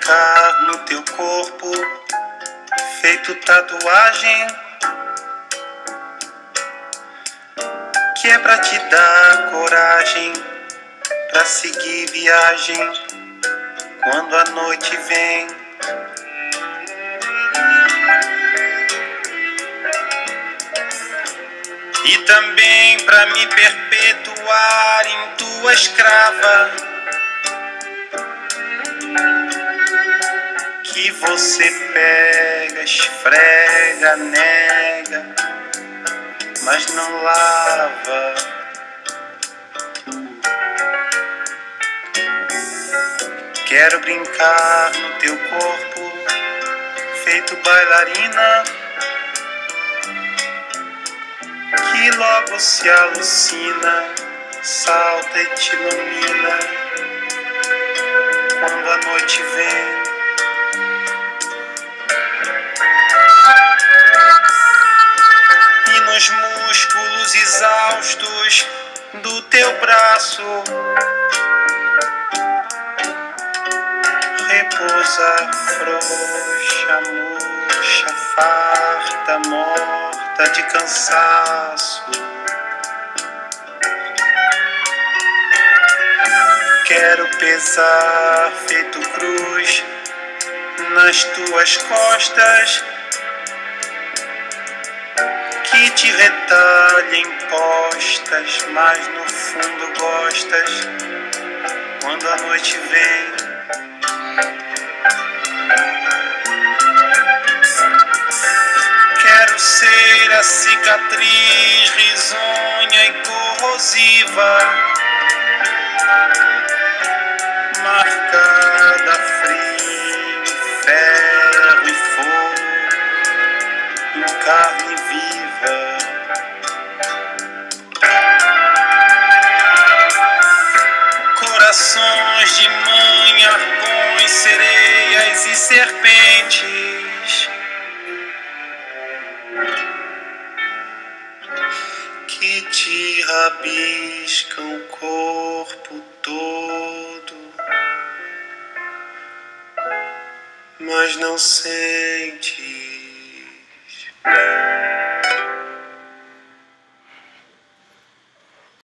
brincar no teu corpo, feito tatuagem, que é pra te dar coragem, pra seguir viagem quando a noite vem. E também pra me perpetuar em tua escrava, que você pega, esfrega, nega, mas não lava. Quero brincar no teu corpo, feito bailarina, que logo se alucina, salta e te ilumina quando a noite vem. E nos músculos exaustos do teu braço repousa frouxa, murcha, farta, morta de cansaço. Quero pesar feito cruz nas tuas costas, que te retalhem postas, mas no fundo gostas quando a noite vem. Quero ser a cicatriz risonha e corrosiva, marcada a frio, ferro e fogo, em carne viva. Corações de mãe, arpões, sereias e serpentes, que te rabiscam o corpo todo, mas não sei